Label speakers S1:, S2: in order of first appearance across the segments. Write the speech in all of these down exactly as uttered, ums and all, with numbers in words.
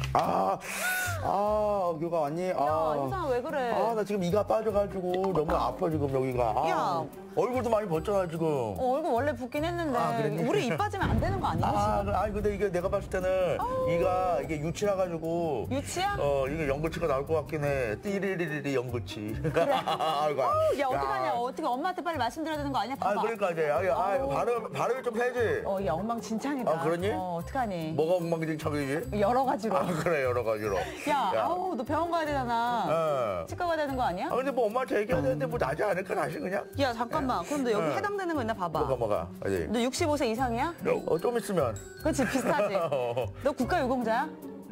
S1: 아, 아, 여기가 왔니? 아,
S2: 야, 효상아 왜 그래?
S1: 아, 나 지금 이가 빠져가지고 너무 아파 지금 여기가. 아,
S2: 야.
S1: 얼굴도 많이 벗잖아 지금.
S2: 어, 얼굴 원래 붓긴 했는데
S1: 아, 그랬니?
S2: 우리 입 빠지면 안 되는 거 아니지?
S1: 아, 그- 아니 근데 이게 내가 봤을 때는
S2: 아우.
S1: 이가 이게 유치라 가지고.
S2: 유치야?
S1: 어, 이게 연골치가 나올 것 같긴 해. 띠리리리리 연골치. 그래. 아이고.
S2: 어우, 야 어떡하냐? 어떻게 엄마한테 빨리 말씀드려야 되는 거 아니야?
S1: 아,
S2: 봐봐.
S1: 그러니까 이제 아, 아, 발음 발음을 좀 해야지.
S2: 어, 야 엉망진창이다.
S1: 아, 그러니?
S2: 어, 어떡하니?
S1: 뭐가 엉망진창이지?
S2: 여러 가지로.
S1: 아, 그래 여러 가지로.
S2: 야, 아우 너 병원 가야 되잖아.
S1: 어.
S2: 치과 가야 되는 거 아니야?
S1: 아, 근데 뭐 엄마한테 얘기해야 되는데 뭐 나지 않을까 다시 그냥?
S2: 야 잠깐만. 그럼 너 여기
S1: 어.
S2: 해당되는 거 있나 봐봐.
S1: 뭐가 뭐가? 어디?
S2: 너 육십오 세 이상이야?
S1: 어, 좀 있으면.
S2: 그렇지 비슷하지. 너 국가유공자야?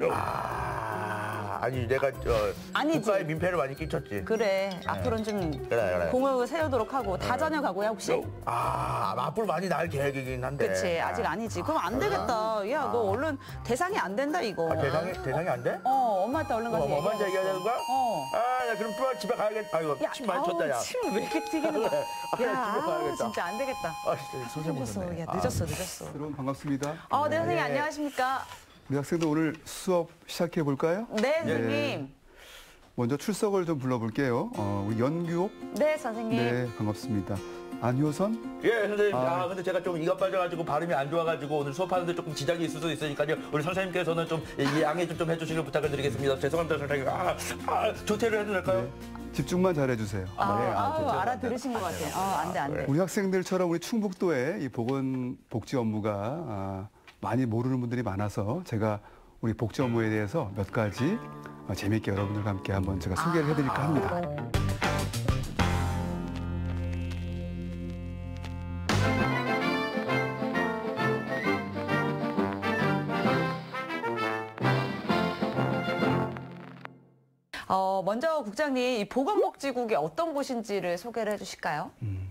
S1: 아, 아니 내가 저
S2: 아니지.
S1: 국가에 민폐를 많이 끼쳤지.
S2: 그래. 앞으로는 좀
S1: 그래, 그래.
S2: 공을 세우도록 하고 다자녀 가고야 혹시?
S1: 아, 앞으로 많이 날 계획이긴 한데.
S2: 그치 아직 아니지. 그럼 안 되겠다. 야 너 얼른 대상이 안 된다 이거.
S1: 아, 대상이 대상이 안 돼?
S2: 어 엄마한테 얼른 가서
S1: 어, 뭐, 엄마한테 얘기해야 되는 거야?
S2: 어.
S1: 아, 야, 그럼 또 집에 가야겠다. 아이고,
S2: 야,
S1: 침 많이 쳤다, 야.
S2: 아우, 침을 왜 이렇게 튀기는 거야?
S1: 아, 집에
S2: 야, 아우,
S1: 가야겠다.
S2: 진짜 안 되겠다.
S1: 아, 진짜 선생님
S2: 늦었어,
S1: 오셨네.
S2: 야,
S1: 아.
S2: 늦었어, 늦었어.
S3: 여러분 반갑습니다.
S2: 어, 네, 선생님,
S1: 네.
S2: 안녕하십니까?
S3: 우리 학생들 오늘 수업 시작해 볼까요?
S2: 네, 선생님.
S3: 먼저 출석을 좀 불러볼게요. 어, 우리 연규옥.
S2: 네, 선생님.
S3: 네, 반갑습니다. 안효선.
S1: 예, 선생님. 아,
S3: 아.
S1: 근데 제가 좀 이가 빠져가지고 발음이 안 좋아가지고 오늘 수업하는데 조금 지장이 있을 수도 있으니까요. 우리 선생님께서는 좀 이 양해 좀, 좀 해주시길 부탁을 드리겠습니다. 죄송합니다, 선생님. 아, 아, 조퇴를 해도 될까요?
S3: 네, 집중만 잘해주세요.
S2: 아,
S1: 네, 아,
S2: 아우,
S1: 죄송합니다.
S2: 알아들으신 것 같아요. 어, 안 돼, 안 돼.
S3: 우리 학생들처럼 우리 충북도에 이 보건복지 업무가 아, 많이 모르는 분들이 많아서 제가 우리 복지 업무에 대해서 몇 가지 어, 재미있게 여러분들과 함께 한번 제가 소개를 해드릴까 합니다.
S2: 어, 먼저 국장님, 이 보건복지국이 어떤 곳인지를 소개를 해주실까요?
S3: 음,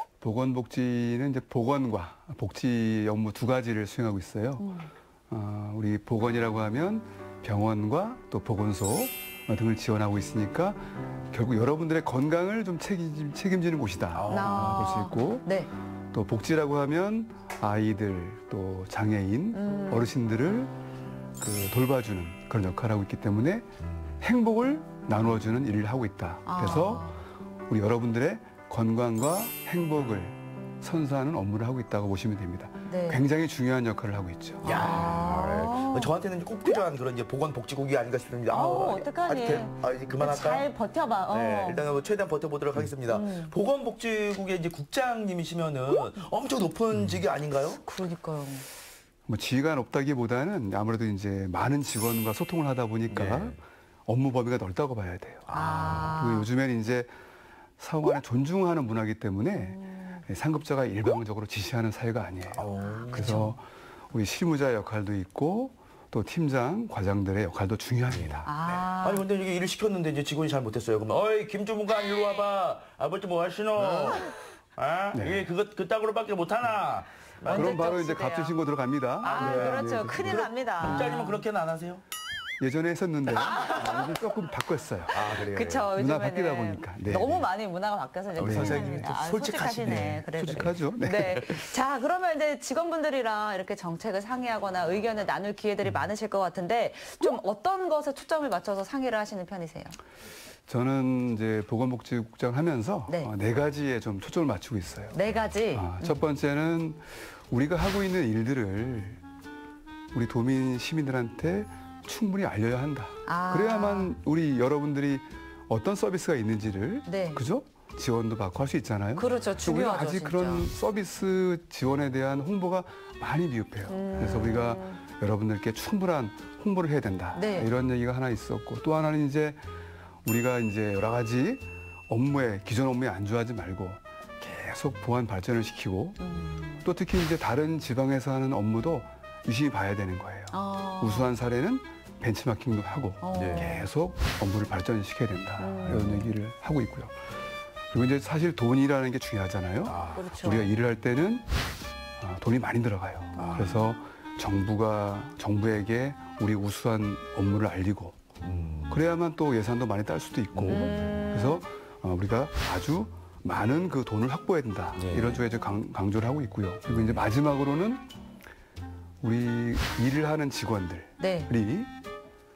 S3: 보건복지는 이제 보건과 복지 업무 두 가지를 수행하고 있어요.
S2: 음.
S3: 어, 우리 보건이라고 하면 병원과 또 보건소 등을 지원하고 있으니까 결국 여러분들의 건강을 좀 책임, 책임지는 곳이다 볼 수 있고,
S2: 네.
S3: 또 복지라고 하면 아이들 또 장애인
S2: 음.
S3: 어르신들을 그 돌봐주는 그런 역할을 하고 있기 때문에 행복을 나누어주는 일을 하고 있다. 그래서
S2: 아.
S3: 우리 여러분들의 건강과 행복을 선사하는 업무를 하고 있다고 보시면 됩니다.
S2: 네.
S3: 굉장히 중요한 역할을 하고 있죠.
S1: 야,
S2: 아.
S1: 저한테는 꼭 필요한 그런 이제 보건복지국이 아닌가 싶습니다.
S2: 아우,
S1: 아,
S2: 어떡하니.
S1: 아직 돼? 아, 이제 그만할까?
S2: 잘 버텨봐. 어.
S1: 네, 일단은 뭐 최대한 버텨보도록 하겠습니다.
S2: 음.
S1: 보건복지국의 이제 국장님이시면은 엄청 높은 직위 아닌가요?
S2: 그러니까요.
S3: 뭐 지위가 높다기보다는 아무래도 이제 많은 직원과 소통을 하다 보니까
S1: 네.
S3: 업무 범위가 넓다고 봐야 돼요.
S2: 아.
S3: 그리고 요즘에는 이제 사후 간에 존중하는 문화이기 때문에
S2: 음.
S3: 상급자가 일방적으로 지시하는 사회가 아니에요.
S1: 어,
S3: 그래서 우리 실무자의 역할도 있고 또 팀장, 과장들의 역할도 중요합니다.
S2: 아.
S1: 아니 근데 이게 일을 시켰는데 이제 직원이 잘 못했어요. 그러면 어이 김주문관 이리 와봐. 아버지 뭐 하시노? 아
S3: 네.
S1: 이게 그것 그따구로밖에 못하나?
S3: 그럼 바로 이제
S2: 시대야.
S3: 갑질 신고 들어갑니다.
S2: 아,
S3: 네,
S2: 그렇죠.
S3: 네,
S2: 큰일
S1: 그럼
S2: 납니다.
S1: 국장님은 그렇게는 안 하세요?
S3: 예전에 했었는데 아, 이제 조금 바꿨어요.
S1: 아 그래요.
S2: 그쵸,
S3: 문화
S2: 요즘에는
S3: 바뀌다 보니까. 네,
S2: 너무
S3: 네.
S2: 많이 문화가 바뀌어서 이제
S1: 우리
S2: 큰일
S1: 선생님이
S2: 납니다.
S1: 좀
S2: 아,
S1: 솔직하시네.
S2: 솔직하시네. 그래,
S3: 솔직하죠.
S2: 그래.
S3: 네.
S2: 네. 자, 그러면 이제 직원분들이랑 이렇게 정책을 상의하거나 의견을 나눌 기회들이 많으실 것 같은데 좀 어떤 것에 초점을 맞춰서 상의를 하시는 편이세요?
S3: 저는 이제 보건복지국장 하면서
S2: 네.
S3: 어, 네 가지에 좀 초점을 맞추고 있어요.
S2: 네 가지.
S3: 아, 첫 번째는 우리가 하고 있는 일들을 우리 도민 시민들한테 충분히 알려야 한다.
S2: 아.
S3: 그래야만 우리 여러분들이 어떤 서비스가 있는지를
S2: 네.
S3: 그죠? 지원도 받고 할 수 있잖아요.
S2: 그렇죠.
S3: 우리가
S2: 중요하죠.
S3: 아직
S2: 진짜.
S3: 그런 서비스 지원에 대한 홍보가 많이 미흡해요.
S2: 음.
S3: 그래서 우리가 여러분들께 충분한 홍보를 해야 된다.
S2: 네.
S3: 이런 얘기가 하나 있었고 또 하나는 이제 우리가 이제 여러 가지 업무에 기존 업무에 안주하지 말고 계속 보완 발전을 시키고
S2: 음.
S3: 또 특히 이제 다른 지방에서 하는 업무도 유심히 봐야 되는 거예요.
S2: 어.
S3: 우수한 사례는 벤치마킹도 하고
S2: 어.
S1: 네.
S3: 계속 업무를 발전시켜야 된다.
S2: 음.
S3: 이런 얘기를 하고 있고요. 그리고 이제 사실 돈이라는 게 중요하잖아요.
S1: 아,
S2: 그렇죠.
S3: 우리가 일을 할 때는 아, 돈이 많이 들어가요.
S1: 아.
S3: 그래서 정부가 정부에게 우리 우수한 업무를 알리고
S1: 음.
S3: 그래야만 또 예산도 많이 딸 수도 있고
S2: 음.
S3: 그래서 어, 우리가 아주 많은 그 돈을 확보해야 된다.
S1: 네.
S3: 이런 쪽에 이제 강, 강조를 하고 있고요. 그리고 이제 마지막으로는 우리 일을 하는 직원들이
S2: 네.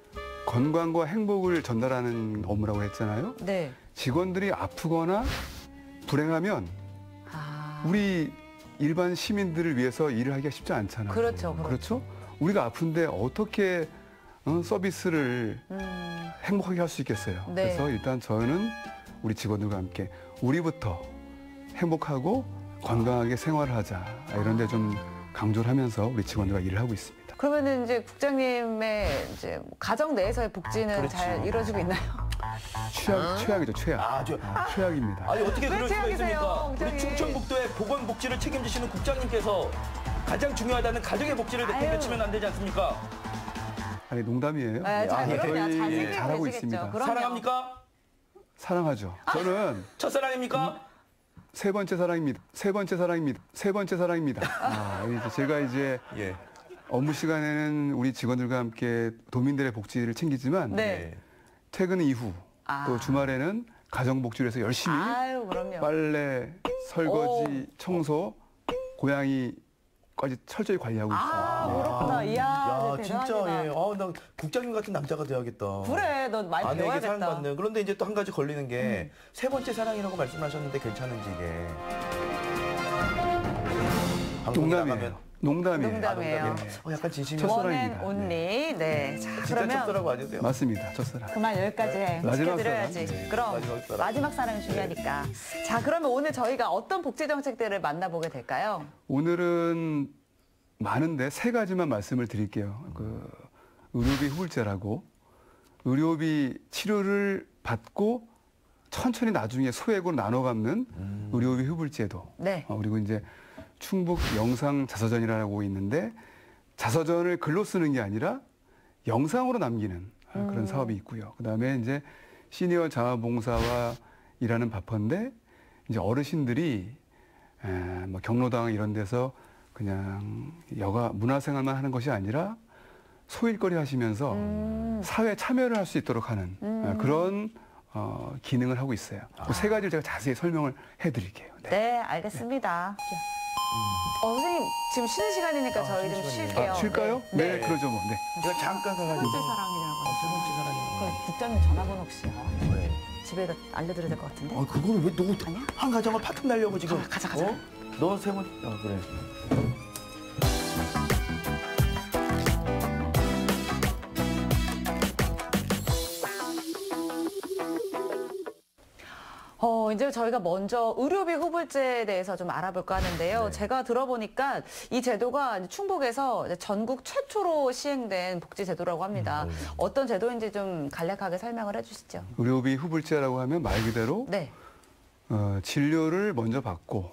S3: 건강과 행복을 전달하는 업무라고 했잖아요.
S2: 네.
S3: 직원들이 아프거나 불행하면
S2: 아.
S3: 우리 일반 시민들을 위해서 일을 하기가 쉽지 않잖아요.
S2: 그렇죠, 그렇죠.
S3: 그렇죠? 우리가 아픈데 어떻게 어, 서비스를
S2: 음.
S3: 행복하게 할 수 있겠어요.
S2: 네.
S3: 그래서 일단 저는 우리 직원들과 함께 우리부터 행복하고 건강하게 생활하자 이런 데 좀 강조를 하면서 우리 직원들과 일을 하고 있습니다.
S2: 그러면은 이제 국장님의 이제 가정 내에서의 복지는
S1: 그렇지.
S2: 잘 이루어지고 있나요?
S3: 최악, 최악이죠, 최악.
S1: 아, 저-
S3: 아, 최악입니다.
S1: 아니 어떻게
S2: 왜
S1: 그럴 수가
S2: 최악이세요,
S1: 있습니까? 우리
S2: 국장님?
S1: 충청북도의 보건복지를 책임지시는 국장님께서 가장 중요하다는 가족의 복지를 높이
S2: 아유.
S1: 외치면 안 되지 않습니까?
S3: 아니 농담이에요.
S2: 네, 잘,
S1: 아, 예.
S2: 그럼요.
S3: 저희
S2: 잘 챙기고
S3: 잘하고
S2: 계시겠죠.
S3: 있습니다.
S2: 그럼요.
S1: 사랑합니까?
S3: 사랑하죠. 저는
S1: 첫사랑입니까?
S3: 세 번째 사랑입니다. 세 번째 사랑입니다. 세 번째 사랑입니다. 아, 이제 제가 이제
S1: 예.
S3: 업무 시간에는 우리 직원들과 함께 도민들의 복지를 챙기지만
S2: 네.
S3: 퇴근 이후
S2: 아.
S3: 또 주말에는 가정복지를 해서 열심히
S2: 아유, 그럼요.
S3: 빨래, 설거지, 청소, 고양이까지 철저히 관리하고
S2: 아,
S3: 있습니다.
S2: 그렇구나. 이야,
S1: 야,
S2: 네,
S1: 진짜
S2: 대단하다.
S1: 예. 아, 나 국장님 같은 남자가 돼야겠다.
S2: 그래, 너 많이
S1: 아내에게
S2: 배워야겠다. 음.
S1: 사랑받는. 그런데 이제 또 한 가지 걸리는 게 세 번째 사랑이라고 말씀하셨는데 괜찮은지 이게. 방송에
S3: 농담이에요.
S1: 나가면
S3: 농담이에요.
S2: 농담이에요.
S1: 아, 농담이에요. 어, 약간 진심이
S2: 원 앤
S3: 첫사랑입니다.
S2: 온리. 네. 자,
S1: 진짜
S2: 그러면
S1: 첫사랑 아니세요?
S3: 맞습니다. 첫사랑.
S2: 그만 여기까지 해.
S3: 마지막
S2: 지켜드려야지.
S1: 사랑. 네,
S2: 그럼
S1: 마지막 사랑.
S2: 마지막 사랑이 중요하니까. 자, 그러면 오늘 저희가 어떤 복지 정책들을 만나보게 될까요?
S3: 오늘은 많은데 세 가지만 말씀을 드릴게요. 그 의료비 후불제라고 의료비 치료를 받고 천천히 나중에 소액으로 나눠 갚는
S1: 음.
S3: 의료비 후불제도.
S2: 네.
S3: 어, 그리고 이제 충북 영상 자서전이라고 있는데 자서전을 글로 쓰는 게 아니라 영상으로 남기는 어, 그런 사업이 있고요. 그다음에 이제 시니어 자원봉사와 일하는 바펀데 이제 어르신들이 에, 뭐 경로당 이런 데서 그냥 여가 문화생활만 하는 것이 아니라 소일거리 하시면서
S2: 음.
S3: 사회 참여를 할 수 있도록 하는 어, 그런 어, 기능을 하고 있어요. 그 세 가지를 제가 자세히 설명을 해드릴게요. 네.
S2: 네, 알겠습니다. 어, 선생님, 지금 쉬는 시간이니까 저희 좀 쉴게요.
S3: 아, 쉴까요?
S2: 네.
S3: 네, 그러죠 뭐. 네.
S1: 제가 잠깐
S2: 세
S1: 가가지고.
S2: 번째 사랑이라고
S1: 아, 세 번째
S2: 하죠.
S1: 사랑이요.
S2: 그 국장님 전화번호 혹시요?
S1: 왜?
S2: 집에다 알려드려야 될 것 같은데?
S1: 아, 그걸 왜 너무
S2: 아니야?
S1: 한 가정을 파탄 날려고 지금.
S2: 가, 가자, 가자.
S1: 어? 너 세 번, 아, 그래.
S2: 어, 이제 저희가 먼저 의료비 후불제에 대해서 좀 알아볼까 하는데요.
S1: 네.
S2: 제가 들어보니까 이 제도가 이제 충북에서 이제 전국 최초로 시행된 복지 제도라고 합니다.
S1: 음, 네.
S2: 어떤 제도인지 좀 간략하게 설명을 해주시죠.
S3: 의료비 후불제라고 하면 말 그대로
S2: 네.
S3: 어, 진료를 먼저 받고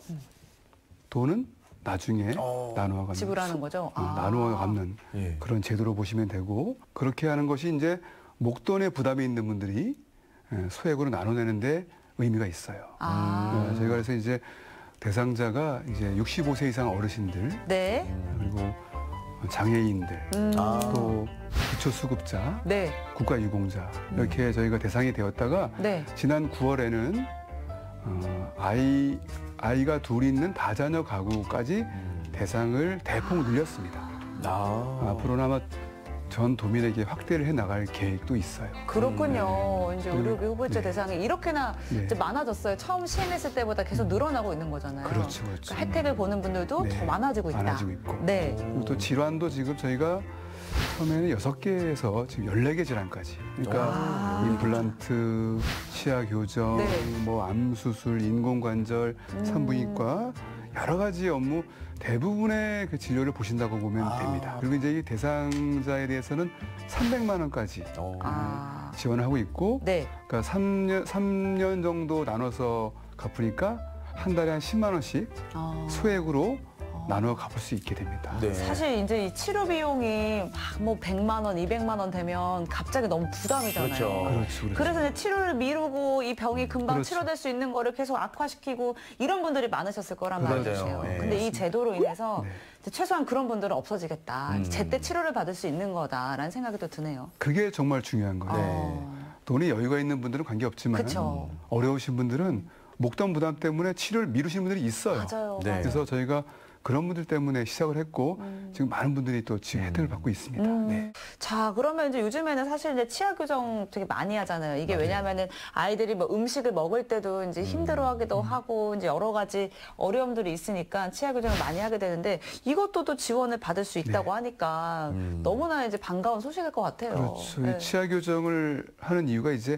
S3: 돈은 나중에
S1: 어,
S3: 나누어 갚는
S2: 지불하는 거죠?
S3: 어,
S2: 아.
S3: 나누어 갚는
S1: 예.
S3: 그런 제도로 보시면 되고 그렇게 하는 것이 이제 목돈에 부담이 있는 분들이 예, 소액으로 나눠내는데 의미가 있어요.
S2: 아.
S3: 어, 저희가 그래서 이제 대상자가 이제 육십오 세 이상 어르신들
S2: 네.
S3: 그리고 장애인들
S2: 음.
S1: 아.
S3: 또 기초수급자
S2: 네.
S3: 국가유공자 이렇게 저희가 대상이 되었다가
S2: 네.
S3: 지난 구월에는 어, 아이 아이가 둘 있는 다자녀 가구까지 대상을 대폭 늘렸습니다.
S1: 아.
S3: 앞으로는 아마 전 도민에게 확대를 해 나갈 계획도 있어요.
S2: 그렇군요. 이제 의료비 후불제
S3: 네.
S2: 대상이 이렇게나
S3: 네.
S2: 이제 많아졌어요. 처음 시행했을 때보다 계속 늘어나고 있는 거잖아요.
S3: 그렇죠, 그렇죠.
S2: 그러니까 혜택을 보는 분들도
S3: 네.
S2: 더 많아지고 있다.
S3: 많아지고 있고.
S2: 네.
S3: 그리고 또 질환도 지금 저희가 처음에는 여섯 개에서 지금 열네 개 질환까지. 그러니까
S2: 아.
S3: 임플란트, 치아 교정,
S2: 네.
S3: 뭐 암 수술, 인공관절,
S2: 음.
S3: 산부인과 여러 가지 업무 대부분의 그 진료를 보신다고 보면
S1: 아.
S3: 됩니다. 그리고 이제 이 대상자에 대해서는 삼백만 원까지
S1: 어.
S2: 아.
S3: 지원하고 있고
S2: 네.
S3: 그러니까 삼 년, 삼 년 정도 나눠서 갚으니까 한 달에 한 십만 원씩
S2: 어.
S3: 소액으로 나눠 갚을 수 있게 됩니다.
S1: 네.
S2: 사실 이제 이 치료 비용이 막 뭐 백만 원, 이백만 원 되면 갑자기 너무 부담이잖아요.
S1: 그렇죠.
S3: 그렇죠. 그렇죠.
S2: 그래서 이제 치료를 미루고 이 병이 금방
S3: 그렇죠.
S2: 치료될 수 있는 거를 계속 악화시키고 이런 분들이 많으셨을 거란
S1: 맞아요.
S2: 말이에요.
S1: 예.
S2: 근데 이 제도로 인해서
S3: 네.
S2: 이제 최소한 그런 분들은 없어지겠다.
S1: 음.
S2: 제때 치료를 받을 수 있는 거다라는 생각이 또 드네요.
S3: 그게 정말 중요한 거예요.
S2: 어.
S3: 돈이 여유가 있는 분들은 관계없지만
S2: 그쵸.
S3: 어려우신 분들은 목돈 부담 때문에 치료를 미루시는 분들이 있어요.
S2: 맞아요.
S1: 네.
S2: 맞아요.
S3: 그래서 저희가 그런 분들 때문에 시작을 했고
S2: 음.
S3: 지금 많은 분들이 또 지금 혜택을 받고 있습니다.
S2: 음.
S3: 네.
S2: 자, 그러면 이제 요즘에는 사실 이제 치아 교정 되게 많이 하잖아요. 이게
S1: 맞아요.
S2: 왜냐하면은 아이들이 뭐 음식을 먹을 때도 이제 힘들어하기도 하고 이제 여러 가지 어려움들이 있으니까 치아 교정을 많이 하게 되는데 이것도 또 지원을 받을 수 있다고
S3: 네.
S2: 하니까
S1: 음.
S2: 너무나 이제 반가운 소식일 것 같아요.
S3: 그렇죠.
S2: 네.
S3: 이 치아 교정을 하는 이유가 이제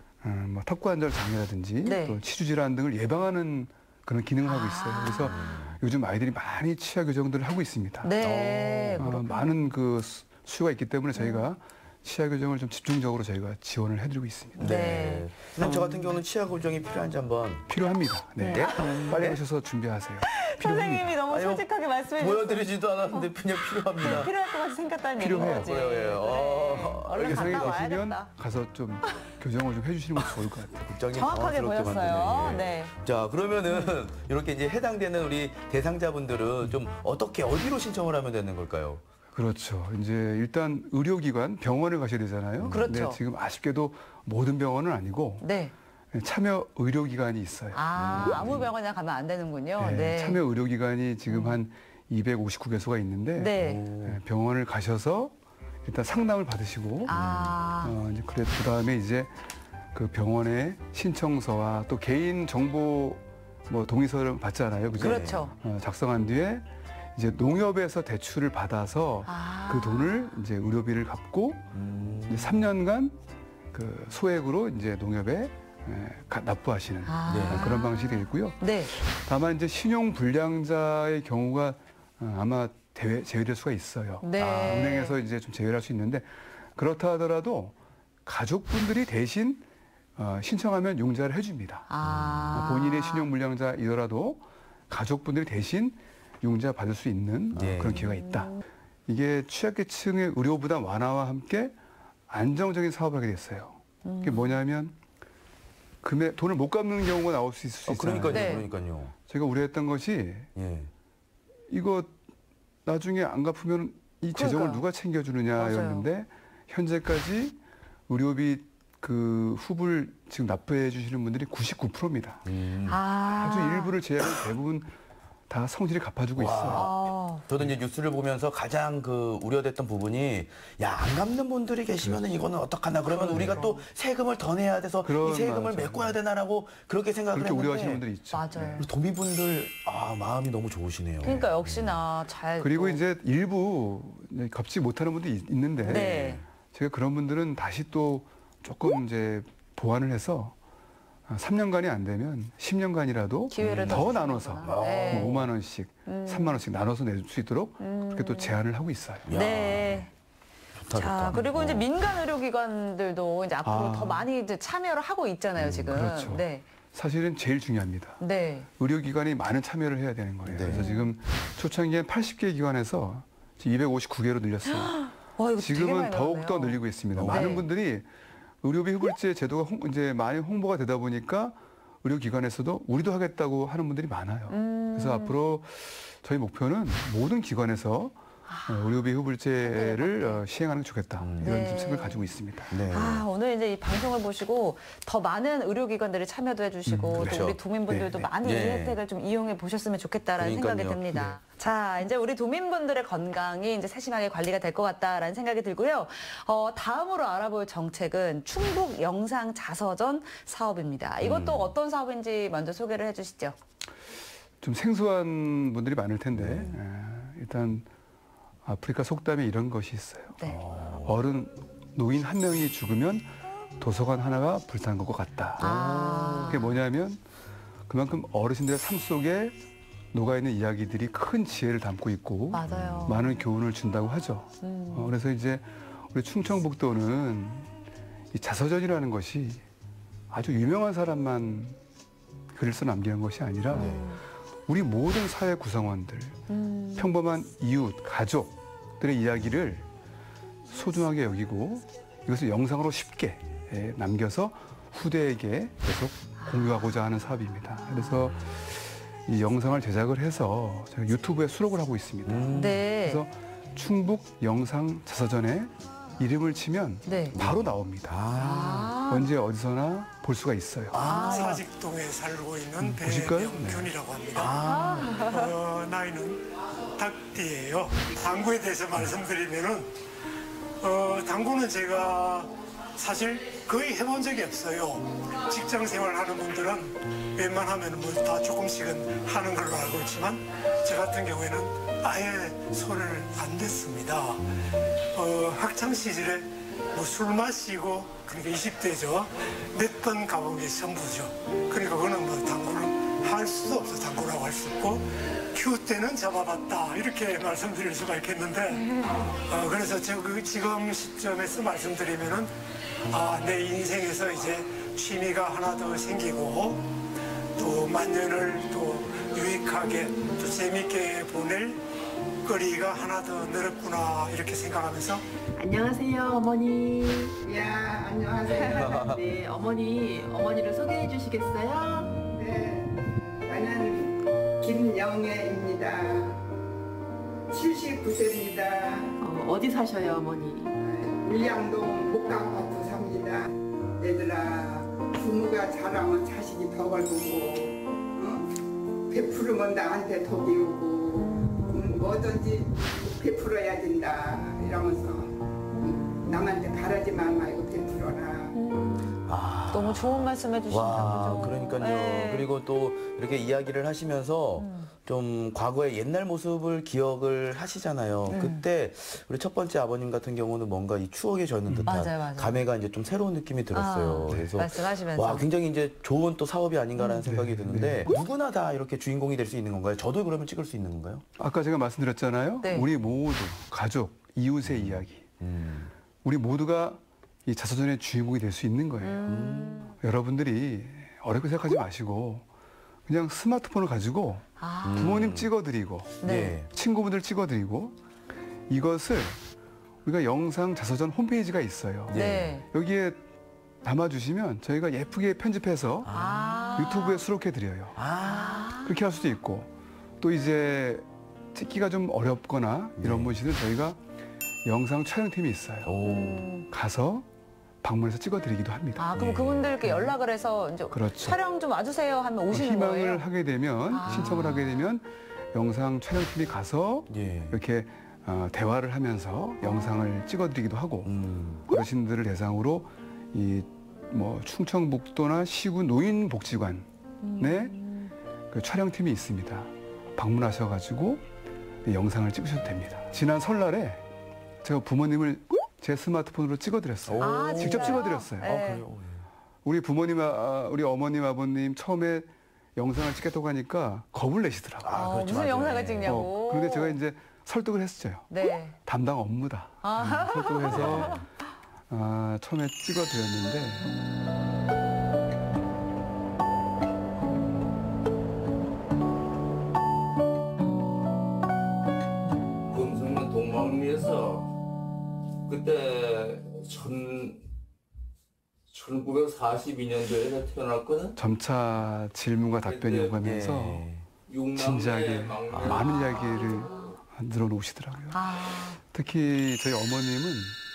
S3: 음, 뭐 턱관절 장애라든지
S2: 네.
S3: 또 치주 질환 등을 예방하는 그런 기능을 하고 있어요.
S2: 아.
S3: 그래서 요즘 아이들이 많이 치아 교정들을 하고 있습니다.
S2: 네,
S3: 어,
S2: 그렇군요.
S3: 많은 그 수- 수요가 있기 때문에 저희가 치아 교정을 좀 집중적으로 저희가 지원을 해드리고 있습니다.
S2: 네.
S1: 선생님 저 같은 경우는 치아 교정이 필요한지 한번
S3: 필요합니다. 네.
S2: 네.
S3: 빨리 오셔서 준비하세요.
S2: 선생님이 너무
S1: 아유,
S2: 솔직하게 말씀해 주셨어요.
S1: 보여드리지도 않았는데 그냥 필요합니다.
S2: 필요할 것 같이 생겼다는 얘기인
S3: 필요해요.
S2: 거지.
S1: 필요해요. 어,
S2: 얼른
S3: 예상이
S2: 갔다
S3: 되시면
S2: 와야겠다.
S3: 가서 좀 교정을 좀 해주시는 것도 좋을 것 같아요.
S1: 굉장히
S2: 정확하게
S1: 당황스럽게
S2: 보였어요.
S1: 만드네. 예.
S2: 네.
S1: 자 그러면은 이렇게 이제 해당되는 우리 대상자분들은 좀 어떻게 어디로 신청을 하면 되는 걸까요?
S3: 그렇죠. 이제 일단 의료기관, 병원을 가셔야 되잖아요.
S2: 그렇죠.
S3: 근데 지금 아쉽게도 모든 병원은 아니고
S2: 네.
S3: 참여 의료기관이 있어요.
S2: 아, 아무 병원이나 가면 안 되는군요.
S3: 네,
S2: 네.
S3: 참여 의료기관이 지금 한 이백오십구 개소가 있는데
S2: 네.
S3: 네, 병원을 가셔서 일단 상담을 받으시고
S2: 아.
S3: 어, 이제 그래 그 다음에 이제 그 병원의 신청서와 또 개인 정보 뭐 동의서를 받잖아요, 그죠?
S2: 그렇죠.
S3: 어, 작성한 뒤에 이제 농협에서 대출을 받아서
S2: 아.
S3: 그 돈을 이제 의료비를 갚고
S1: 음.
S3: 이제 삼 년간 그 소액으로 이제 농협에 에, 가- 납부하시는
S2: 아.
S3: 어, 그런 방식이 되어 있고요.
S2: 네.
S3: 다만 이제 신용 불량자의 경우가 어, 아마 대외, 제외될 수가 있어요.
S2: 네.
S3: 아, 은행에서 이제 좀 제외할 수 있는데 그렇다 하더라도 가족분들이 대신 어, 신청하면 융자를 해줍니다.
S2: 아.
S3: 본인의 신용 불량자이더라도 가족분들이 대신 융자 받을 수 있는 어,
S1: 네.
S3: 그런 기회가 있다. 이게 취약계층의 의료 부담 완화와 함께 안정적인 사업을 하게 됐어요. 그게 뭐냐면 금액 돈을 못 갚는 경우가 나올 수 있을 수
S1: 어,
S3: 있잖아요.
S1: 그러니까요,
S2: 네.
S1: 그러니까요.
S3: 제가 우려했던 것이
S1: 예.
S3: 이거 나중에 안 갚으면 이 재정을
S2: 그러니까요.
S3: 누가 챙겨주느냐였는데 현재까지 의료비 그 후불 지금 납부해 주시는 분들이 구십구 퍼센트입니다.
S1: 음.
S2: 아.
S3: 아주 일부를 제외하고 대부분 다 성실히 갚아주고 있어요.
S2: 아.
S1: 저도 이제 뉴스를 보면서 가장 그 우려됐던 부분이 야 안 갚는 분들이 계시면은 이거는 어떡하나 그러면 우리가 또 세금을 더 내야 돼서
S3: 그런
S1: 이 세금을
S3: 맞아요.
S1: 메꿔야 되나라고 그렇게 생각을
S3: 그렇게
S1: 했는데
S3: 우려하시는 분들이 있죠.
S2: 맞아요.
S1: 우리 도민분들 아 마음이 너무 좋으시네요.
S2: 그러니까 역시나 잘.
S3: 그리고
S2: 또-
S3: 이제 일부 이제 갚지 못하는 분들이 있- 있는데
S2: 네.
S3: 제가 그런 분들은 다시 또 조금 이제 보완을 해서 삼 년간이 안 되면 십 년간이라도
S2: 기회를
S3: 더
S2: 더
S3: 나눠서
S2: 주는구나. 네.
S3: 뭐 오만 원씩,
S2: 음.
S3: 삼만 원씩 나눠서 낼 수 있도록 그렇게 또 제안을 하고 있어요.
S1: 야,
S2: 네.
S1: 좋다,
S2: 자,
S1: 좋다.
S2: 그리고 이제
S1: 어.
S2: 민간 의료기관들도 이제 앞으로
S3: 아.
S2: 더 많이 이제 참여를 하고 있잖아요, 지금.
S3: 그렇죠.
S2: 네.
S3: 사실은 제일 중요합니다.
S2: 네.
S3: 의료기관이 많은 참여를 해야 되는 거예요.
S1: 네.
S3: 그래서 지금 초창기엔 팔십 개 기관에서 지금 이백오십구 개로 늘렸어요.
S2: 와, 이거 되게
S3: 지금은
S2: 많이
S3: 더욱 더
S2: 늘었네요.
S3: 늘리고 있습니다.
S1: 어.
S3: 많은
S2: 네.
S3: 분들이 의료비 후불제 제도가 홍- 이제 많이 홍보가 되다 보니까 의료기관에서도 우리도 하겠다고 하는 분들이 많아요.
S2: 음.
S3: 그래서 앞으로 저희 목표는 모든 기관에서 어, 의료비 후불제를 어, 시행하는 게 좋겠다.
S1: 음.
S3: 이런
S2: 네.
S3: 좀 생각을 가지고 있습니다.
S1: 네.
S2: 아, 오늘 이제 이 방송을 보시고 더 많은 의료기관들이 참여도 해주시고
S3: 음,
S1: 그렇죠.
S2: 또 우리 도민분들도
S3: 네, 네.
S2: 많이 이
S1: 네.
S2: 혜택을 좀 이용해 보셨으면 좋겠다라는 생각이
S1: 그러니까요.
S2: 듭니다. 자, 이제 우리 도민분들의 건강이 이제 세심하게 관리가 될 것 같다라는 생각이 들고요. 어, 다음으로 알아볼 정책은 충북 영상 자서전 사업입니다. 이것도
S1: 음.
S2: 어떤 사업인지 먼저 소개를 해주시죠.
S3: 좀 생소한 분들이 많을 텐데
S1: 네.
S3: 에, 일단 아프리카 속담에 이런 것이 있어요.
S2: 네.
S3: 어른 노인 한 명이 죽으면 도서관 하나가 불타는 것과 같다.
S2: 아.
S3: 그게 뭐냐면 그만큼 어르신들의 삶 속에 녹아있는 이야기들이 큰 지혜를 담고 있고
S2: 맞아요.
S3: 많은 교훈을 준다고 하죠.
S2: 음.
S3: 어, 그래서 이제 우리 충청북도는 이 자서전이라는 것이 아주 유명한 사람만 글을 써 남기는 것이 아니라 우리 모든 사회 구성원들,
S2: 음.
S3: 평범한 이웃, 가족들의 이야기를 소중하게 여기고 이것을 영상으로 쉽게 예, 남겨서 후대에게 계속 공유하고자 하는 사업입니다. 그래서 이 영상을 제작을 해서 제가 유튜브에 수록을 하고 있습니다.
S1: 음.
S2: 네.
S3: 그래서 충북 영상 자서전에 이름을 치면
S2: 네.
S3: 바로 나옵니다.
S1: 아.
S3: 언제 어디서나 볼 수가 있어요.
S4: 사직동에 살고 있는
S3: 보실까요?
S4: 배명균이라고 합니다.
S1: 아.
S4: 어, 나이는 닭띠예요. 당구에 대해서 말씀드리면은 어, 당구는 제가 사실 거의 해본 적이 없어요. 직장 생활하는 분들은 웬만하면 뭐 다 조금씩은 하는 걸로 알고 있지만 저 같은 경우에는 아예 손을 안 댔습니다. 어, 학창 시절에 뭐 술 마시고 그러니까 이십 대죠. 몇 번 가본 게 전부죠. 그러니까 그거는 뭐 당구를 할 수도 없어. 당구라고 할 수 없고 큐 때는 잡아봤다 이렇게 말씀드릴 수가 있겠는데 어, 그래서 저 그 지금 시점에서 말씀드리면은 아, 내 인생에서 이제 취미가 하나 더 생기고 또 만년을 또 유익하게 또 재밌게 보낼 거리가 하나 더 늘었구나 이렇게 생각하면서
S5: 안녕하세요, 어머니.
S6: 야, 안녕하세요.
S5: 네, 어머니, 어머니를 소개해 주시겠어요?
S6: 네, 나는 김영애입니다. 칠십구 세입니다.
S5: 어, 어디 사셔요, 어머니?
S6: 밀양동 목강아파트 삽니다. 얘들아, 부모가 잘하면 자식이 덕을 보고, 어? 베푸르면 나한테 덕이 오고, 음, 뭐든지 베풀어야 된다 이러면서 음, 남한테 바라지만 말고 베풀어라.
S1: 아.
S2: 너무 좋은 말씀 해주신다.
S1: 와,
S2: 그죠?
S1: 그러니까요.
S2: 네.
S1: 그리고 또 이렇게 이야기를 하시면서
S2: 음.
S1: 좀 과거의 옛날 모습을 기억을 하시잖아요.
S2: 음.
S1: 그때 우리 첫 번째 아버님 같은 경우는 뭔가 이 추억에 젖는 듯한
S2: 맞아요, 맞아요.
S1: 감회가 이제 좀 새로운 느낌이 들었어요.
S2: 아,
S1: 그래서
S2: 말씀하시면서.
S1: 와, 굉장히 이제 좋은 또 사업이 아닌가라는 생각이
S3: 네,
S1: 드는데 누구나 다 이렇게 주인공이 될 수 있는 건가요? 저도 그러면 찍을 수 있는 건가요?
S3: 아까 제가 말씀드렸잖아요.
S2: 네.
S3: 우리 모두 가족, 이웃의 이야기.
S1: 음.
S3: 우리 모두가 이 자서전의 주인공이 될 수 있는 거예요.
S2: 음.
S3: 여러분들이 어렵게 생각하지 마시고 그냥 스마트폰을 가지고
S2: 아,
S3: 부모님 찍어드리고
S2: 네.
S3: 친구분들 찍어드리고 이것을 우리가 영상 자서전 홈페이지가 있어요.
S2: 네.
S3: 여기에 담아주시면 저희가 예쁘게 편집해서
S2: 아.
S3: 유튜브에 수록해드려요.
S1: 아.
S3: 그렇게 할 수도 있고 또 이제 찍기가 좀 어렵거나 이런
S1: 네.
S3: 분들은 저희가 영상 촬영팀이 있어요.
S1: 오.
S2: 음.
S3: 가서 방문해서 찍어드리기도 합니다.
S2: 아, 그럼
S1: 예.
S2: 그분들께 연락을 해서 이제
S3: 그렇죠.
S2: 촬영 좀 와주세요 하면 오시는
S3: 희망을
S2: 거예요?
S3: 하게 되면
S2: 아.
S3: 신청을 하게 되면 영상 촬영팀이 가서
S1: 예.
S3: 이렇게 어, 대화를 하면서 영상을 찍어드리기도 하고
S1: 음.
S3: 어르신들을 대상으로 이 뭐 충청북도나 시군 노인복지관에
S2: 음.
S3: 그 촬영팀이 있습니다. 방문하셔가지고 영상을 찍으셔도 됩니다. 지난 설날에 제가 부모님을 제 스마트폰으로 찍어드렸어요.
S2: 아,
S3: 직접
S2: 진짜요?
S3: 찍어드렸어요.
S2: 네.
S1: 아, 그래요?
S3: 우리 부모님, 아, 우리 어머님, 아버님 처음에 영상을 찍겠다고 하니까 겁을 내시더라고요.
S1: 아,
S2: 어,
S1: 그렇죠.
S2: 무슨
S1: 맞아요.
S2: 영상을
S1: 네.
S2: 찍냐고.
S3: 어, 그런데 제가 이제 설득을 했어요.
S2: 네.
S3: 담당 업무다.
S2: 아.
S3: 음, 설득해서 아, 처음에 찍어드렸는데
S7: 금성면 동방리에서 그때 천, 천구백사십이 년도에 태어났거든.
S3: 점차 질문과 답변이
S7: 네,
S3: 오가면서
S1: 예.
S3: 진지하게
S7: 막내
S3: 많은 이야기를 늘어놓으시더라고요.
S2: 아.
S3: 특히 저희 어머님은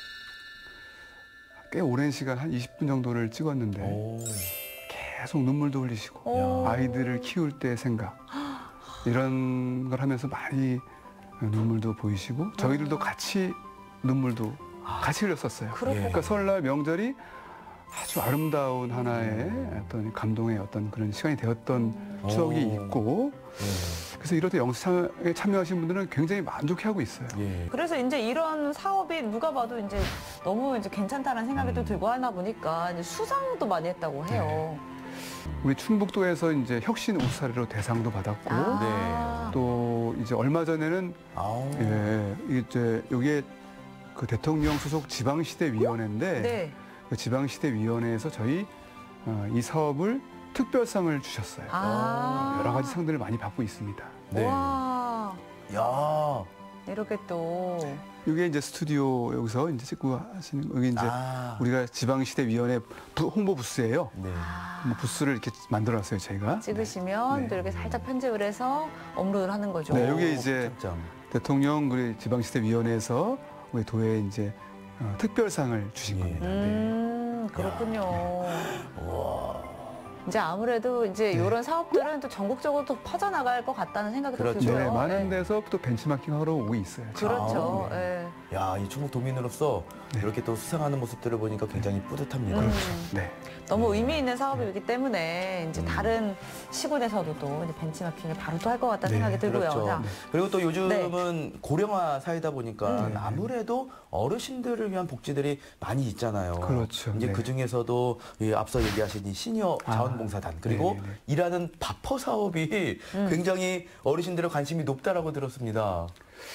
S3: 꽤 오랜 시간 한 이십 분 정도를 찍었는데
S1: 오.
S3: 계속 눈물도 흘리시고
S2: 오.
S3: 아이들을 키울 때 생각 이런 걸 하면서 많이 눈물도 보이시고 저희들도 같이 눈물도 같이 흘렸었어요.
S2: 그렇구나.
S3: 그러니까 설날 명절이 아주 아름다운 하나의 어떤 감동의 어떤 그런 시간이 되었던 추억이
S1: 오.
S3: 있고
S1: 예.
S3: 그래서 이럴 때 영상에 참여하신 분들은 굉장히 만족해하고 있어요.
S1: 예.
S2: 그래서 이제 이런 사업이 누가 봐도 이제 너무 이제 괜찮다는 생각이 또 들고 하나 보니까 이제 수상도 많이 했다고 해요.
S3: 우리 충북도에서 이제 혁신 우수사례로 대상도 받았고
S2: 아.
S3: 또 이제 얼마 전에는
S1: 아우.
S3: 예, 이제 여기에 그 대통령 소속 지방시대위원회인데
S2: 네.
S3: 그 지방시대위원회에서 저희 어, 이 사업을 특별상을 주셨어요.
S2: 아.
S3: 여러 가지 상들을 많이 받고 있습니다.
S1: 네.
S2: 와.
S1: 야.
S2: 이렇게 또.
S3: 이게 이제 스튜디오 여기서 이제 찍고 하시는 여기 이제
S1: 아.
S3: 우리가 지방시대위원회 부- 홍보 부스예요.
S1: 네.
S3: 뭐 부스를 이렇게 만들어놨어요 저희가.
S2: 찍으시면
S3: 네.
S2: 또 이렇게 살짝 편집을 해서 업로드를 하는 거죠.
S3: 네, 여기 이제
S1: 점
S3: 대통령 그리고 지방시대위원회에서 우리 도에 이제 어, 특별상을 주신
S1: 예.
S3: 겁니다. 네.
S2: 음, 그렇군요. 이제 아무래도 이제
S3: 네.
S2: 이런 사업들은 또 전국적으로 또 퍼져나갈 것 같다는 생각이
S1: 그렇죠.
S2: 또 들고요.
S3: 네, 많은
S2: 네.
S3: 데서 또 벤치마킹 하러 오고 있어요.
S2: 그렇죠.
S1: 아,
S2: 예.
S1: 야, 이 충북 도민으로서
S3: 네.
S1: 이렇게 또 수상하는 모습들을 보니까 굉장히 뿌듯합니다.
S2: 음.
S3: 네.
S2: 너무 의미 있는 사업이기 때문에 이제
S1: 음.
S2: 다른 시군에서도 또 이제 벤치마킹을 바로 또 할 것 같다는
S3: 네,
S2: 생각이 들고요.
S1: 그렇죠.
S2: 자,
S1: 그리고 또 요즘은 고령화 사회다 보니까
S3: 음.
S1: 아무래도 어르신들을 위한 복지들이 많이 있잖아요.
S3: 그렇죠.
S1: 이제
S3: 네.
S1: 그 중에서도 이 앞서 얘기하신 이 시니어
S3: 아,
S1: 자원봉사단 그리고
S3: 네네네.
S1: 일하는 바퍼 사업이
S2: 음.
S1: 굉장히 어르신들의 관심이 높다라고 들었습니다.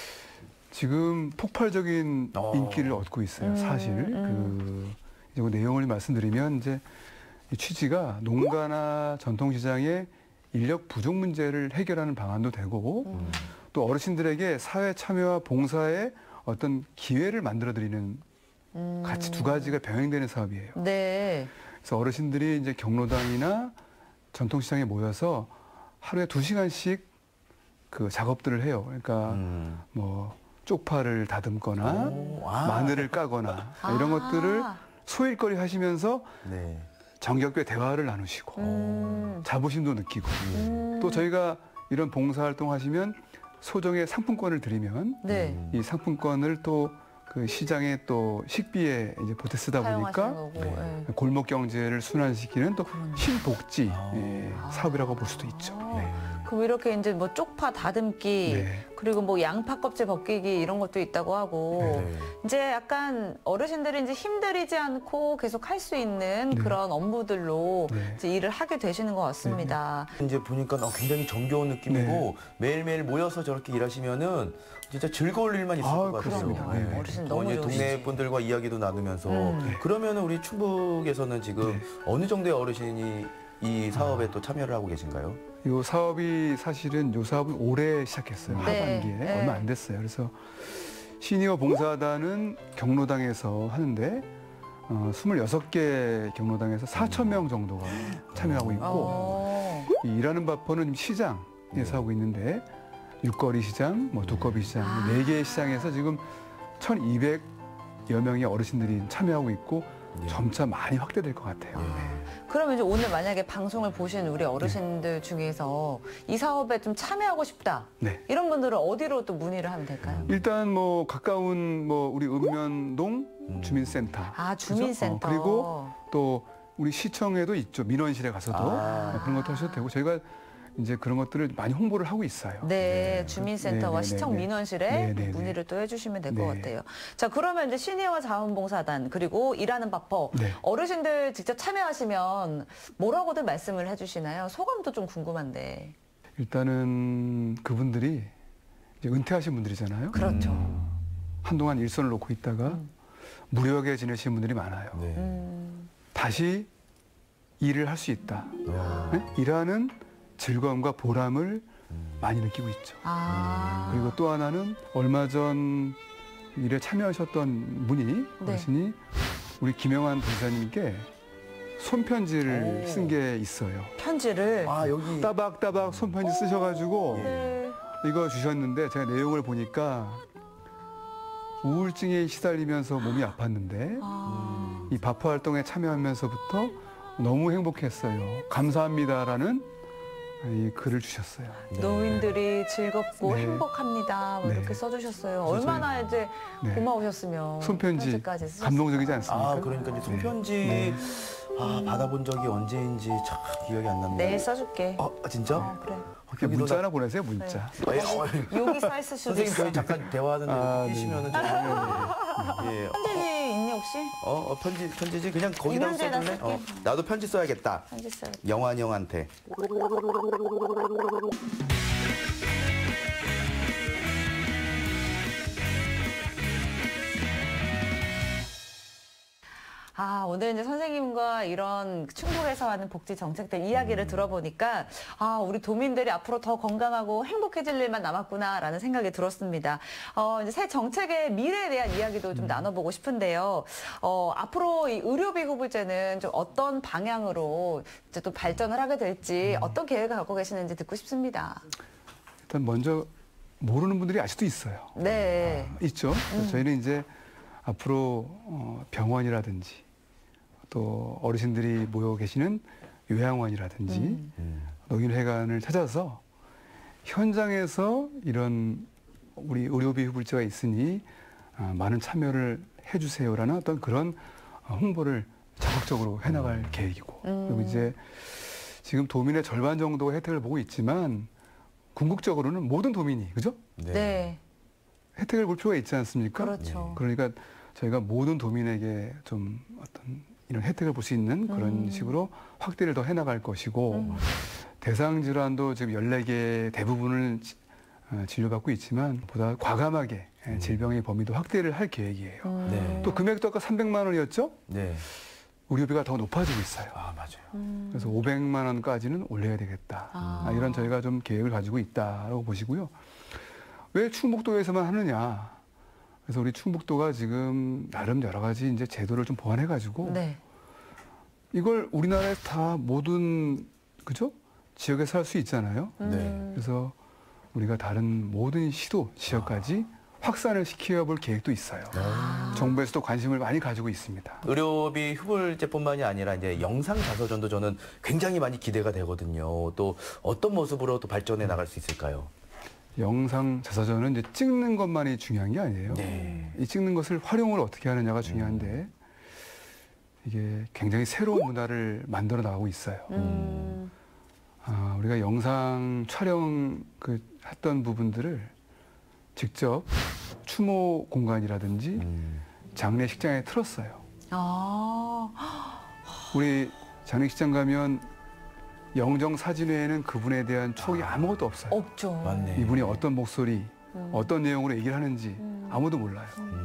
S3: 지금 폭발적인
S1: 어.
S3: 인기를 얻고 있어요.
S2: 음,
S3: 사실
S2: 음.
S3: 그 이제 그 내용을 말씀드리면 이제 이 취지가 농가나 전통시장의 인력 부족 문제를 해결하는 방안도 되고
S2: 음.
S3: 또 어르신들에게 사회 참여와 봉사의 어떤 기회를 만들어드리는
S2: 음.
S3: 같이 두 가지가 병행되는 사업이에요.
S2: 네.
S3: 그래서 어르신들이 이제 경로당이나 전통시장에 모여서 하루에 두 시간씩 그 작업들을 해요. 그러니까
S1: 음.
S3: 뭐 쪽파를 다듬거나
S1: 오, 아.
S3: 마늘을 까거나
S2: 아.
S3: 이런 것들을 소일거리 하시면서
S1: 네.
S3: 정겹게 대화를 나누시고
S2: 음.
S3: 자부심도 느끼고
S2: 음.
S3: 또 저희가 이런 봉사활동 하시면 소정의 상품권을 드리면
S2: 네.
S1: 음.
S3: 이 상품권을 또 그 시장에 또 식비에 이제 보태 쓰다
S2: 사용하시는
S3: 보니까
S2: 거고.
S1: 네.
S2: 예.
S3: 골목 경제를 순환시키는 또 신복지
S1: 아.
S3: 예, 사업이라고 볼 수도 있죠.
S2: 아.
S3: 네.
S2: 그럼 이렇게 이제 뭐 쪽파 다듬기
S3: 네.
S2: 그리고 뭐 양파 껍질 벗기기 이런 것도 있다고 하고
S1: 네.
S2: 이제 약간 어르신들이 이제 힘들이지 않고 계속 할 수 있는
S3: 네.
S2: 그런 업무들로
S3: 네.
S2: 이제 일을 하게 되시는 것 같습니다.
S1: 이제 보니까 어, 굉장히 정겨운 느낌이고
S3: 네.
S1: 매일매일 모여서 저렇게 일하시면은 진짜 즐거울 일만 있을
S3: 아,
S1: 것 같아요.
S3: 그렇습니다. 네.
S2: 어르신
S1: 어,
S2: 너무
S1: 이제
S2: 좋으시지.
S1: 동네 분들과 이야기도 나누면서
S2: 음.
S3: 네.
S1: 그러면은 우리 충북에서는 지금
S3: 네.
S1: 어느 정도의 어르신이 이 사업에 또 참여를 하고 계신가요?
S3: 이 사업이 사실은 이 사업은 올해 시작했어요.
S2: 네.
S3: 하반기에
S2: 네.
S3: 얼마 안 됐어요. 그래서 시니어 봉사단은 경로당에서 하는데 어, 스물여섯 개 경로당에서 사천 명 정도가 참여하고 있고
S2: 어.
S3: 이 일하는 바퍼는 시장에서 하고 있는데 육거리 시장, 뭐 두꺼비 시장
S2: 아.
S3: 네 개의 시장에서 지금 천이백여 명의 어르신들이 참여하고 있고
S1: 예.
S3: 점차 많이 확대될 것 같아요. 네.
S2: 그러면 이제 오늘 만약에 방송을 보신 우리 어르신들 중에서 이 사업에 좀 참여하고 싶다.
S3: 네.
S2: 이런 분들은 어디로 또 문의를 하면 될까요?
S3: 일단 뭐 가까운 뭐 우리 읍면동
S1: 음.
S3: 주민센터
S2: 아,
S3: 그죠?
S2: 주민센터.
S3: 어, 그리고 또 우리 시청에도 있죠. 민원실에 가서도
S1: 아.
S3: 어, 그런 것도 하셔도 되고 저희가 이제 그런 것들을 많이 홍보를 하고 있어요.
S2: 네, 주민센터와
S3: 네, 네,
S2: 시청
S3: 네, 네.
S2: 민원실에
S3: 네, 네, 네.
S2: 문의를 또 해주시면 될 것
S3: 네.
S2: 같아요. 자, 그러면 이제 시니어 자원봉사단 그리고 일하는 바퍼
S3: 네.
S2: 어르신들 직접 참여하시면 뭐라고들 말씀을 해주시나요? 소감도 좀 궁금한데.
S3: 일단은 그분들이 이제 은퇴하신 분들이잖아요.
S2: 그렇죠.
S3: 한동안 일선을 놓고 있다가
S2: 음.
S3: 무료하게 지내신 분들이 많아요.
S1: 네.
S2: 음,
S3: 다시 일을 할 수 있다.
S1: 어.
S3: 네? 일하는 즐거움과 보람을 많이 느끼고 있죠.
S2: 아.
S3: 그리고 또 하나는 얼마 전 일에 참여하셨던 분이
S2: 네.
S3: 어르신이 우리 김영환 부사님께 손편지를
S1: 오.
S3: 쓴 게 있어요.
S2: 편지를.
S1: 아 여기
S3: 따박따박 손편지 쓰셔가지고
S2: 네.
S3: 이거 주셨는데 제가 내용을 보니까 우울증에 시달리면서 몸이 아팠는데
S2: 아.
S3: 이 바퍼 활동에 참여하면서부터 너무 행복했어요. 감사합니다라는 이 글을 주셨어요.
S2: 노인들이 즐겁고
S3: 네.
S2: 행복합니다. 뭐
S3: 네.
S2: 이렇게 써주셨어요.
S3: 그래서
S2: 얼마나 이제
S3: 네.
S2: 고마우셨으면
S3: 손편지
S2: 편지까지 쓰셨어요.
S3: 감동적이지 않습니까?
S1: 아 그러니까 이제 손편지
S3: 네.
S1: 아 받아본 적이 언제인지 참 기억이 안 납니다.
S2: 내일 써줄게.
S1: 어 진짜?
S2: 어, 그래.
S3: 이렇게
S1: 여기도
S3: 문자
S1: 나-
S3: 하나 보내세요, 문자.
S1: 아, 예, 어,
S2: 여기 써 있을 수도
S1: 선생님
S2: 있어.
S1: 저희 잠깐 대화하는데
S3: 아,
S1: 끼시면은 좀 예.
S2: 편지 있니 혹시?
S1: 어, 어 편지 편지지 그냥 거기다
S2: 이면지에다
S1: 써줄래?
S2: 쓸게.
S1: 어, 나도 편지 써야겠다.
S2: 편지 써요.
S1: 영환 형한테.
S2: 아, 오늘 이제 선생님과 이런 충북에서 하는 복지 정책들 이야기를 들어보니까 아, 우리 도민들이 앞으로 더 건강하고 행복해질 일만 남았구나라는 생각이 들었습니다. 어, 이제 새 정책의 미래에 대한 이야기도 좀 나눠보고 싶은데요. 어, 앞으로 이 의료비 후불제는 좀 어떤 방향으로 이제 또 발전을 하게 될지 어떤 계획을 갖고 계시는지 듣고 싶습니다.
S3: 일단 먼저 모르는 분들이 아직도 있어요.
S2: 네.
S3: 있죠. 저희는 이제 앞으로 어, 병원이라든지 또 어르신들이 모여 계시는 요양원이라든지
S2: 음.
S3: 노인회관을 찾아서 현장에서 이런 우리 의료비 후불제가 있으니 어, 많은 참여를 해주세요라는 어떤 그런 어, 홍보를 적극적으로 해나갈 음. 계획이고
S2: 음.
S3: 그리고 이제 지금 도민의 절반 정도가 혜택을 보고 있지만 궁극적으로는 모든 도민이 그죠?
S2: 네. 네.
S3: 혜택을 볼 필요가 있지 않습니까?
S2: 그렇죠.
S3: 그러니까 저희가 모든 도민에게 좀 어떤 이런 혜택을 볼 수 있는 그런
S2: 음.
S3: 식으로 확대를 더 해나갈 것이고
S2: 음.
S3: 대상 질환도 지금 열네 개 대부분을 지, 어, 진료받고 있지만 보다 과감하게 음. 질병의 범위도 확대를 할 계획이에요.
S2: 음.
S1: 네.
S3: 또 금액도 아까 삼백만 원이었죠?
S1: 네.
S3: 의료비가 더 높아지고 있어요.
S1: 아, 맞아요.
S2: 음.
S3: 그래서 오백만 원까지는 올려야 되겠다.
S2: 아.
S3: 아, 이런 저희가 좀 계획을 가지고 있다라고 보시고요. 왜 충북도에서만 하느냐? 그래서 우리 충북도가 지금 나름 여러 가지 이제 제도를 좀 보완해가지고
S2: 네.
S3: 이걸 우리나라에 다 모든 그죠? 지역에서 할 수 있잖아요.
S2: 음.
S3: 그래서 우리가 다른 모든 시도, 지역까지 아. 확산을 시켜볼 계획도 있어요.
S2: 아.
S3: 정부에서도 관심을 많이 가지고 있습니다.
S1: 의료비 후불제뿐만이 아니라 이제 영상 자서전도 저는 굉장히 많이 기대가 되거든요. 또 어떤 모습으로 또 발전해 나갈 수 있을까요?
S3: 영상 자서전은 이제 찍는 것만이 중요한 게 아니에요.
S1: 네.
S3: 이 찍는 것을 활용을 어떻게 하느냐가 중요한데 이게 굉장히 새로운 문화를 만들어 나가고 있어요.
S2: 음.
S3: 아, 우리가 영상 촬영 그 했던 부분들을 직접 추모 공간이라든지
S1: 음.
S3: 장례식장에 틀었어요.
S2: 아.
S3: 우리 장례식장 가면 영정 사진 외에는 그분에 대한 추억이 아무것도 없어요.
S2: 없죠.
S1: 맞네.
S3: 이분이 어떤 목소리,
S2: 음.
S3: 어떤 내용으로 얘기를 하는지
S2: 음.
S3: 아무도 몰라요.
S1: 음.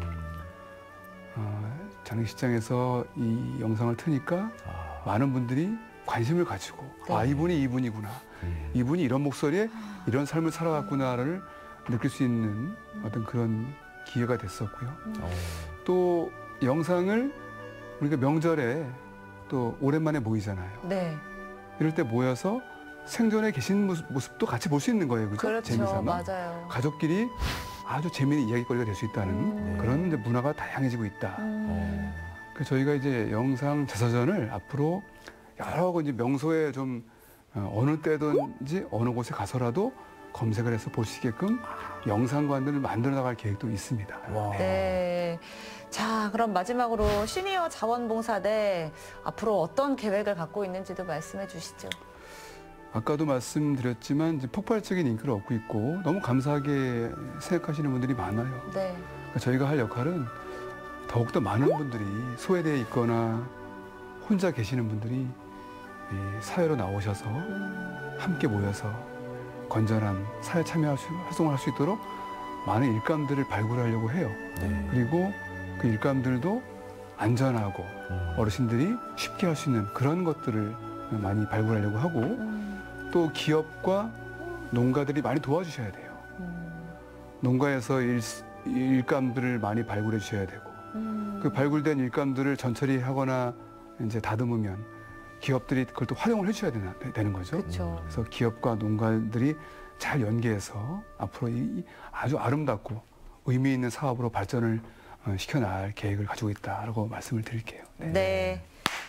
S3: 어, 장례식장에서 이 영상을 트니까
S1: 아.
S3: 많은 분들이 관심을 가지고
S2: 네.
S3: 아 이분이 이분이구나.
S1: 음.
S3: 이분이 이런 목소리에 이런 삶을 살아갔구나를 느낄 수 있는 어떤 그런 기회가 됐었고요.
S1: 어.
S3: 또 영상을 우리가 명절에 또 오랜만에 모이잖아요.
S2: 네.
S3: 이럴 때 모여서 생전에 계신 모습, 모습도 같이 볼 수 있는 거예요. 그죠?
S2: 그렇죠.
S3: 재미삼아.
S2: 맞아요.
S3: 가족끼리 아주 재미있는 이야기거리가 될 수 있다는
S2: 음.
S3: 그런 이제 문화가 다양해지고 있다.
S2: 음.
S3: 그래서 저희가 이제 영상 자서전을 앞으로 여러 가지 명소에 좀 어, 어느 때든지 어느 곳에 가서라도 검색을 해서 볼 수 있게끔 영상관들을 만들어 나갈 계획도 있습니다.
S1: 와.
S2: 네. 자, 그럼 마지막으로 시니어 자원봉사대 앞으로 어떤 계획을 갖고 있는지도 말씀해 주시죠.
S3: 아까도 말씀드렸지만 이제 폭발적인 인기를 얻고 있고 너무 감사하게 생각하시는 분들이 많아요.
S2: 네.
S3: 그러니까 저희가 할 역할은 더욱더 많은 분들이 소외되어 있거나 혼자 계시는 분들이 이 사회로 나오셔서 함께 모여서 건전한 사회 참여 활동을 할 수 있도록 많은 일감들을 발굴하려고 해요.
S1: 네.
S3: 그리고 그 일감들도 안전하고
S1: 음.
S3: 어르신들이 쉽게 할 수 있는 그런 것들을 많이 발굴하려고 하고
S2: 음.
S3: 또 기업과 농가들이 많이 도와주셔야 돼요.
S2: 음.
S3: 농가에서 일, 일감들을 많이 발굴해 주셔야 되고
S2: 음.
S3: 그 발굴된 일감들을 전처리 하거나 이제 다듬으면 기업들이 그걸 또 활용을 해주셔야 되나, 되는 거죠.
S2: 그렇죠.
S3: 그래서 기업과 농가들이 잘 연계해서 앞으로 이 아주 아름답고 의미 있는 사업으로 발전을 어, 시켜나갈 계획을 가지고 있다라고 말씀을 드릴게요. 네.
S2: 네.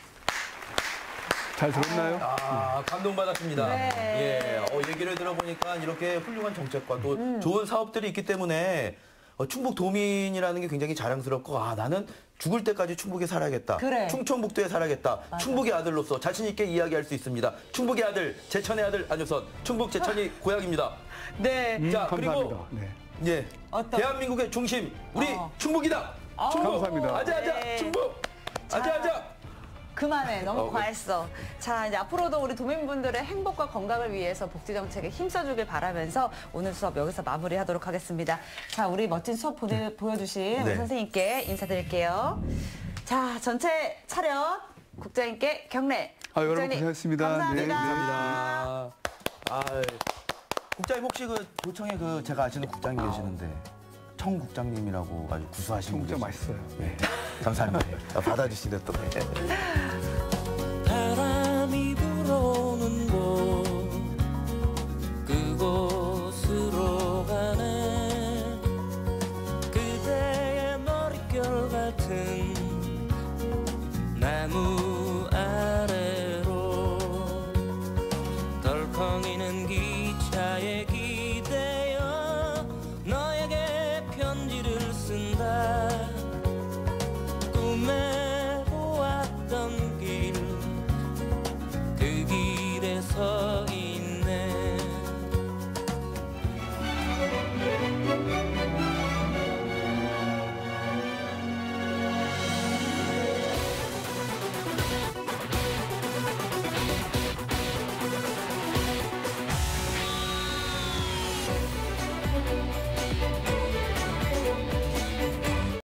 S3: 잘 들었나요?
S1: 아, 감동받았습니다.
S2: 네.
S1: 예, 어, 얘기를 들어보니까 이렇게 훌륭한 정책과 또
S2: 음.
S1: 좋은 사업들이 있기 때문에 어, 충북 도민이라는 게 굉장히 자랑스럽고 아 나는 죽을 때까지 충북에 살아야겠다.
S2: 그래.
S1: 충청북도에 살아야겠다.
S2: 맞아.
S1: 충북의 아들로서 자신 있게 이야기할 수 있습니다. 충북의 아들, 제천의 아들 안효선. 충북 제천이 고향입니다.
S2: 네.
S3: 음,
S1: 자,
S3: 감사합니다.
S1: 그리고
S3: 네.
S1: 예,
S2: 어떤-
S1: 대한민국의 중심 우리
S2: 어.
S1: 충북이다.
S2: 아우,
S1: 충북.
S3: 감사합니다.
S1: 아자 아자
S2: 네.
S1: 충북.
S2: 자.
S1: 아자 아자.
S2: 그만해. 너무
S1: 어,
S2: 과했어. 자, 이제 앞으로도 우리 도민분들의 행복과 건강을 위해서 복지 정책에 힘써주길 바라면서 오늘 수업 여기서 마무리하도록 하겠습니다. 자, 우리 멋진 수업 보내, 보여주신
S1: 네.
S2: 우리 선생님께 인사드릴게요. 자, 전체 차렷 국장님께 경례.
S3: 아, 여러분
S2: 국장님,
S3: 고생하셨습니다.
S2: 감사합니다.
S3: 네,
S1: 감사합니다. 아, 국장님 혹시 그 도청에 그 제가 아시는 국장님 계시는데 청 국장님이라고 아주 구수하신 분
S3: 청국장
S1: 계시죠?
S3: 맛있어요.
S1: 네. 감사합니다. 받아주시는 또.